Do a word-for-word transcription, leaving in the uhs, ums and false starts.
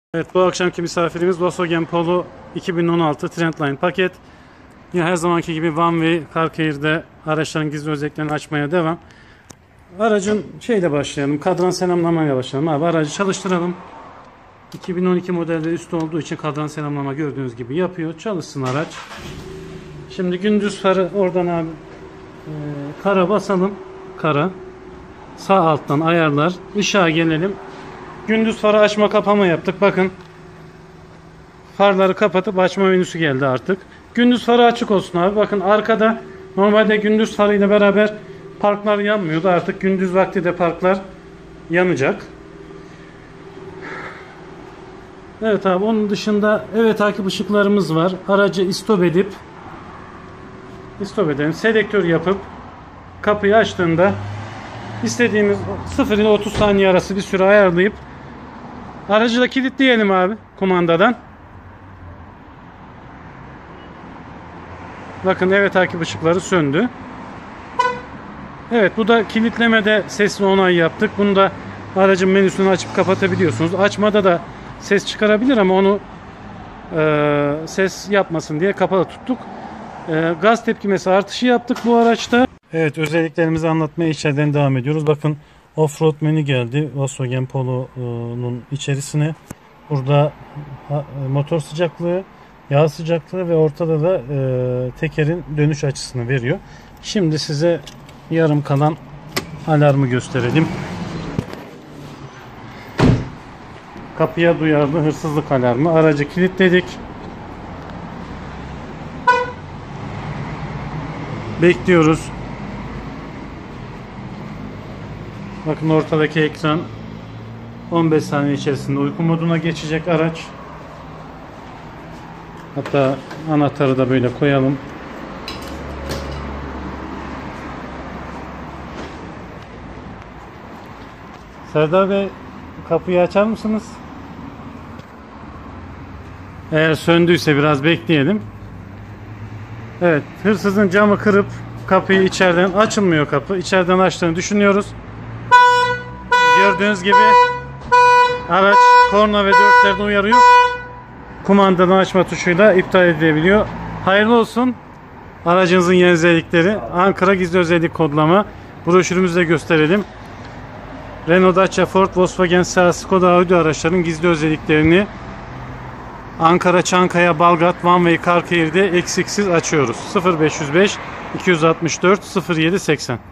Evet, bu akşamki misafirimiz Volkswagen Polo iki bin on altı Trendline paket. Yine her zamanki gibi One Way CarCare'de araçların gizli özelliklerini açmaya devam. Aracın şeyle başlayalım. Kadran selamlamayla başlayalım abi. Aracı çalıştıralım. iki bin on iki modelde üstü olduğu için kadran selamlama gördüğünüz gibi yapıyor. Çalışsın araç. Şimdi gündüz farı oradan abi e, kara basalım. Kara. Sağ alttan ayarlar. Işığa gelelim. Gündüz farı açma kapama yaptık. Bakın. Farları kapatıp açma menüsü geldi artık. Gündüz farı açık olsun abi. Bakın arkada normalde gündüz farıyla beraber parklar yanmıyordu. Artık gündüz vakti de parklar yanacak. Evet abi, onun dışında evet takip ışıklarımız var. Aracı istop edip istop edelim. Selektör yapıp kapıyı açtığında istediğimiz sıfır ile otuz saniye arası bir süre ayarlayıp aracı da kilitleyelim abi kumandadan. Bakın evet takip ışıkları söndü. Evet, bu da kilitlemede sesli onay yaptık. Bunu da aracın menüsünü açıp kapatabiliyorsunuz. Açmada da ses çıkarabilir ama onu e, ses yapmasın diye kapalı tuttuk. E, gaz tepkimesi artışı yaptık bu araçta. Evet, özelliklerimizi anlatmaya içeriden devam ediyoruz. Bakın off-road menü geldi Volkswagen Polo'nun içerisine. Burada motor sıcaklığı, yağ sıcaklığı ve ortada da e, tekerin dönüş açısını veriyor. Şimdi size yarım kalan alarmı gösterelim. Kapıya duyarlı hırsızlık alarmı. Aracı kilitledik. Bekliyoruz. Bakın ortadaki ekran on beş saniye içerisinde uyku moduna geçecek araç. Hatta anahtarı da böyle koyalım. Serdar Bey, kapıyı açar mısınız? Eğer söndüyse biraz bekleyelim. Evet, hırsızın camı kırıp kapıyı içeriden, açılmıyor kapı. İçeriden açtığını düşünüyoruz. Gördüğünüz gibi araç korna ve dörtlerden uyarıyor. Kumandadan açma tuşuyla iptal edilebiliyor. Hayırlı olsun. Aracınızın yeni özellikleri. Ankara gizli özellik kodlama. Broşürümüzde gösterelim. Renault, Dacia, Ford, Volkswagen, Seat, Skoda, Audi araçlarının gizli özelliklerini Ankara, Çankaya, Balgat, One Way CarCare'de eksiksiz açıyoruz. sıfır beş yüz beş iki yüz altmış dört sıfır yedi seksen